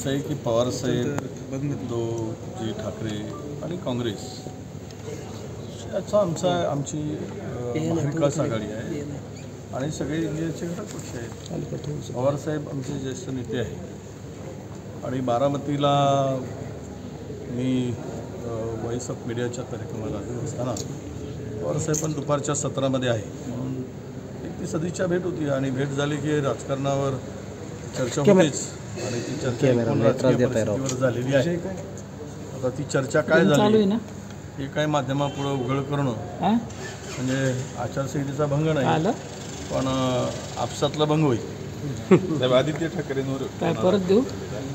असं आहे की पवारसाहेब उद्धवजी ठाकरे आणि काँग्रेस याचा आमची महाविकास आघाडी आहे आणि सगळे इंडियाचे घटक पक्ष आहेत. पवारसाहेब आमचे ज्येष्ठ नेते आहेत आणि बारामतीला मी व्हॉइस ऑफ मीडियाच्या कार्यक्रमाला असताना पवारसाहेब पण दुपारच्या सत्रामध्ये आहे म्हणून एक ती सदिच्छा भेट होती आणि भेट झाली की राजकारणावर चर्चा होतीच आणि ती चर्चा राजकीय परिस्थितीवर झालेली आहे. आता ती चर्चा काय झाली हे काय माध्यमापुढं उघड करणं म्हणजे आचारसंहितेचा भंग नाही पण आपसातला भंग होईल. आदित्य ठाकरेंवर काय परत देऊ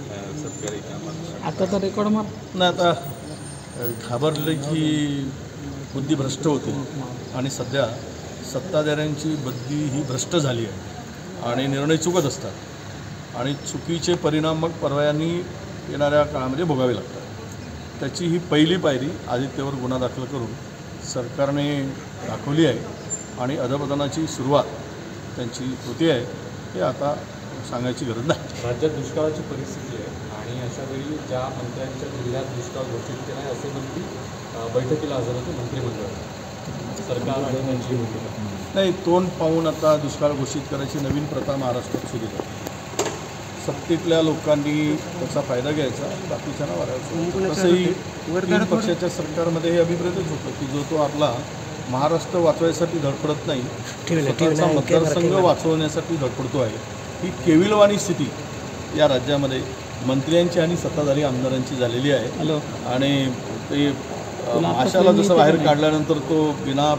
आता तर रेकॉर्ड मार नाही. आता घाबरले की बुद्धी भ्रष्ट होते आणि सध्या सत्ताधाऱ्यांची बुद्धी ही भ्रष्ट झाली आहे आणि निर्णय चुकत असतात आणि चुकीचे परिणाम मग परवायांनी येणाऱ्या काळामध्ये भोगावे लागतात. त्याची ही पहिली पायरी आदित्यवर गुन्हा दाखल करून सरकारने दाखवली आहे आणि अधपतनाची सुरुवात त्यांची होती आहे हे आता सांगायची गरज नाही. राज्यात दुष्काळाची परिस्थिती आहे आणि अशा वेळी ज्या मंत्र्यांच्या जिल्ह्यात दुष्काळ घोषित केला आहे असे मंत्री बैठकीला हजर होते मंत्रिमंडळ सरकार आणि त्यांची नाही. तोंड पाहून आता दुष्काळ घोषित करायची नवीन प्रथा महाराष्ट्रात सुरू झाली. सत्तेतल्या लोकांनी त्याचा फायदा घ्यायचा आणि बाकीच्यांना वाढायचं. तसंही तीन पक्षाच्या सरकारमध्ये हे अभिप्रेतच होतं की जो तो आपला महाराष्ट्र वाचवायसाठी धडपडत नाही, स्वतःचा मतदारसंघ वाचवण्यासाठी धडपडतो आहे. ही केविलवाणी स्थिती या राज्यामध्ये मंत्र्यांची आणि सत्ताधारी आमदारांची झालेली आहे आणि ते माशाला जसं बाहेर काढल्यानंतर तो बिना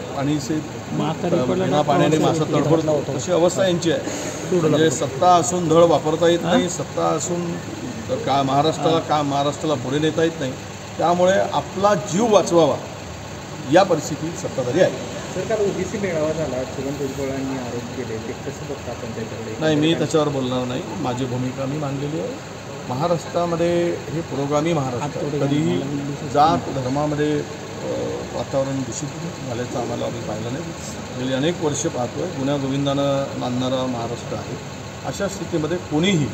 पाण्याने मासा तडफडतो तशी अवस्था यांची आहे. म्हणजे सत्ता असून धड वापरता येत नाही, सत्ता असून महाराष्ट्राला पुढे नेता येत नाही. त्यामुळे आपला जीव वाचवावा या परिस्थितीत सत्ताधारी आहे. सरकार ओबीसी मेळावा झाला, छगन भुजबळांनी आरोप केले, ते कसं बघता आपण त्याच्याकडे? नाही, मी त्याच्यावर बोलणार नाही. माझी भूमिका मी मांडलेली आहे. महाराष्ट्रामध्ये हे पुरोगामी महाराष्ट्र कधीही जात धर्मामध्ये वातावरण दूषित झाल्याचं आम्हाला आम्ही पाहिलं नाही. गेली अनेक वर्ष पाहतो आहे. गुन्ह्या गोविंदानं नांदणारा महाराष्ट्र आहे. अशा स्थितीमध्ये कोणीही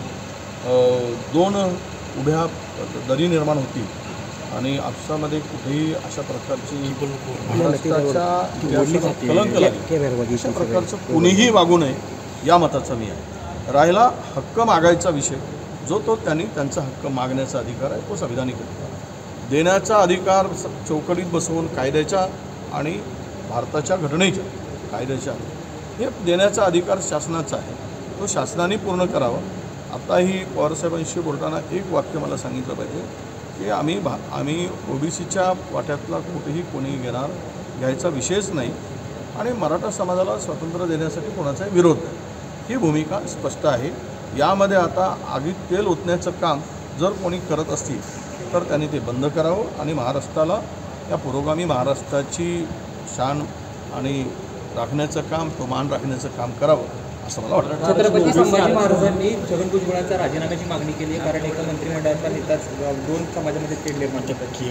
दोन उभ्या दरी निर्माण होती आणि आपसामध्ये कुठेही अशा प्रकारची महाराष्ट्राच्या इतिहासात कलंक लागेल अशा प्रकारचं कोणीही वागू नये या मताचा मी आहे. राहिला हक्क मागायचा विषय, जो तो त्यांनी त्यांचा हक्क मागण्याचा अधिकार आहे तो संविधानिक अधिकार आहे. देण्याचा अधिकार चौकटीत बसवून कायद्याच्या आणि भारताच्या घटनेच्या कायद्याच्या हे देण्याचा अधिकार शासनाचा आहे, तो शासनाने पूर्ण करावा. आताही पवारसाहेबांशी बोलताना एक वाक्य मला सांगितलं पाहिजे की आम्ही ओबीसीच्या वाट्यातला कुठेही कोणी घ्यायचा विषयच नाही आणि मराठा समाजाला स्वातंत्र्य देण्यासाठी कोणाचाही विरोध नाही. ही भूमिका स्पष्ट आहे. यामध्ये आता आगीत तेल ओतण्याचं काम जर कोणी करत असतील तर त्यांनी ते बंद करावं आणि महाराष्ट्राला या पुरोगामी महाराष्ट्राची शान आणि राखण्याचं काम, तो मान राखण्याचं काम करावं असं मला वाटतं. छत्रपती संभाजी महाराजांनी छगन भुजबळांच्या राजीनाम्याची मागणी केली आहे कारण एका मंत्रिमंडळाचा नेताच दोन समाजामध्ये तेढ निर्माण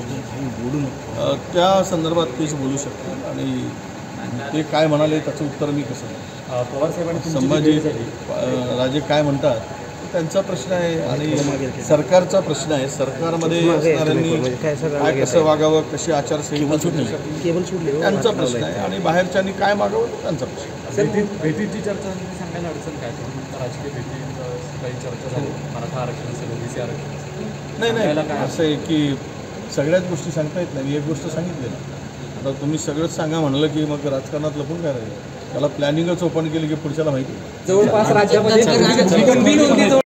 करतात. त्या संदर्भात तेच बोलू शकते आणि ते काय म्हणाले त्याचं उत्तर मी कसं पवारसाहेबांनी संभाजी राजे काय म्हणतात त्यांचा प्रश्न आहे आणि सरकारचा प्रश्न आहे. सरकारमध्ये असणाऱ्यांनी काय कसं वागावं, कशी आचारसंहिता त्यांचा प्रश्न आहे आणि बाहेरच्यांनी काय मागावं त्यांचा प्रश्न. भेटीची चर्चा सांगायला अडचण काय? राजकीय भेटी काही चर्चा झाली, मराठा आरक्षण असेल, ओबीसी आरक्षण नाही असं आहे की सगळ्याच गोष्टी सांगता येत नाही. मी एक गोष्ट सांगितली ना, आता तुम्ही सगळंच सांगा म्हणलं की मग राजकारणात लपून काय राहील. त्याला प्लॅनिंगच ओपन केली की पुढच्याला माहिती जवळपास राज्यामध्ये